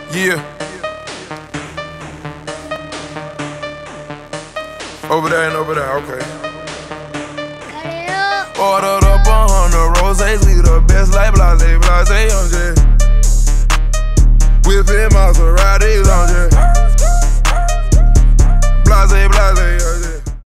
Yeah. Over there and over there, okay. Ordered up 100 roses, we the best like blase, blase, I'm just whipping Maserati.